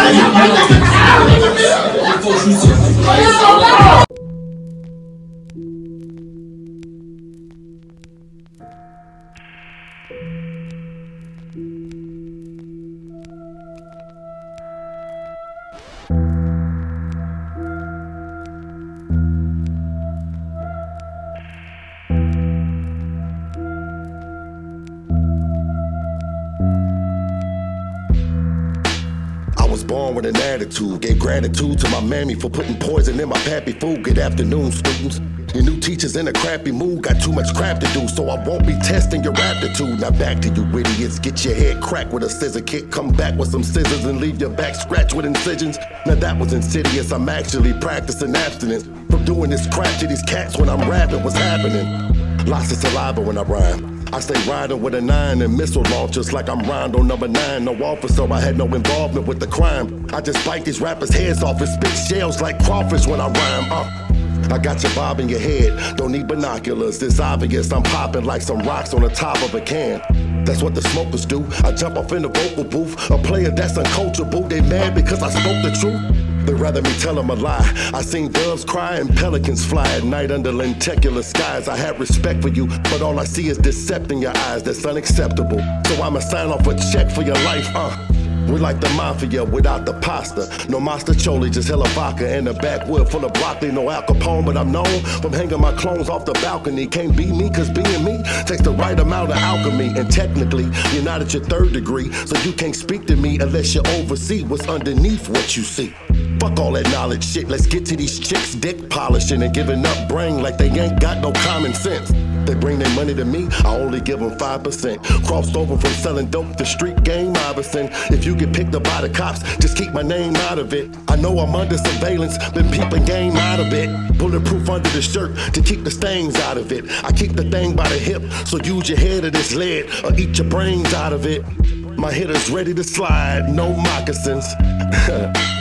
Born with an attitude, gave gratitude to my mammy for putting poison in my pappy food. Good afternoon, students. Your new teacher's in a crappy mood, got too much crap to do, so I won't be testing your aptitude. Now back to you idiots, get your head cracked with a scissor kick, come back with some scissors and leave your back scratched with incisions. Now that was insidious, I'm actually practicing abstinence from doing this crap to these cats when I'm rapping. What's happening? Lots of saliva when I rhyme. I stay riding with a 9 and missile launchers like I'm Rondo number 9. No officer, I had no involvement with the crime. I just bite these rappers' heads off and spit shells like crawfish when I rhyme. I got your bob in your head, don't need binoculars. It's obvious I'm popping like some rocks on the top of a can. That's what the smokers do. I jump off in the vocal booth. A player that's uncoachable, they mad because I spoke the truth. They'd rather me tell them a lie. I seen doves cry and pelicans fly at night under lenticular skies. I have respect for you, but all I see is deception in your eyes. That's unacceptable. So I'ma sign off a check for your life, We're like the mafia without the pasta. No mastacholi, just hella vodka and a backwood full of broccoli. No Al Capone, but I'm known from hanging my clones off the balcony. Can't be me, cause being me takes the right amount of alchemy. And technically, you're not at your 3rd degree, so you can't speak to me unless you oversee what's underneath what you see. Fuck all that knowledge shit, let's get to these chicks dick polishing and giving up brain like they ain't got no common sense. They bring their money to me, I only give them 5%. Crossed over from selling dope to street game Iverson. If you get picked up by the cops, just keep my name out of it. I know I'm under surveillance, been peeping game out of it. Bulletproof under the shirt to keep the stains out of it. I keep the thing by the hip, so use your head of this lead or eat your brains out of it. My hitter's ready to slide, no moccasins.